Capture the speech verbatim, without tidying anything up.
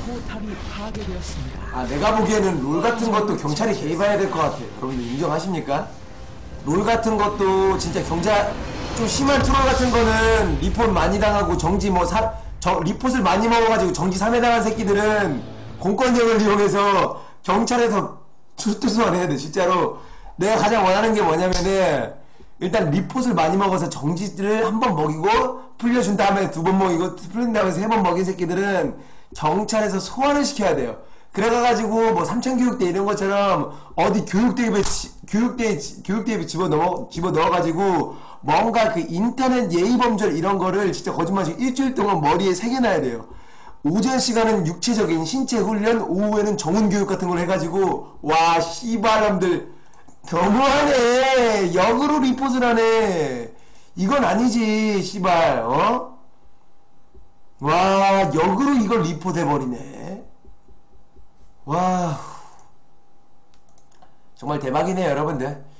포탑이 파괴되었습니다. 아, 내가 보기에는 롤 같은 것도 경찰이 개입해야 될 것 같아요. 여러분들 인정하십니까? 롤 같은 것도 진짜 경찰 좀 심한 트롤 같은 거는 리포트 많이 당하고 정지 뭐 사, 저, 리포트를 많이 먹어가지고 정지 삼 회 당한 새끼들은 공권력을 이용해서 경찰에서 출두소환 해야 돼. 진짜로 내가 가장 원하는 게 뭐냐면은 일단 리포트를 많이 먹어서 정지를 한 번 먹이고 풀려준 다음에 두 번 먹이고 풀린 다음에 세 번 먹인 새끼들은 경찰에서 소환을 시켜야 돼요. 그래가지고 뭐 삼천교육대 이런 것처럼 어디 교육대에 교육대에 교육대에 집어 넣어 집어 넣어가지고 뭔가 그 인터넷 예의범절 이런 거를 진짜 거짓말식 일주일 동안 머리에 새겨놔야 돼요. 오전 시간은 육체적인 신체 훈련, 오후에는 정훈교육 같은 걸 해가지고 와 씨발놈들 너무하네. 역으로 리포트를 하네. 이건 아니지 씨발. 어? 와 역으로 이걸 리포트 해버리네. 와 정말 대박이네요 여러분들.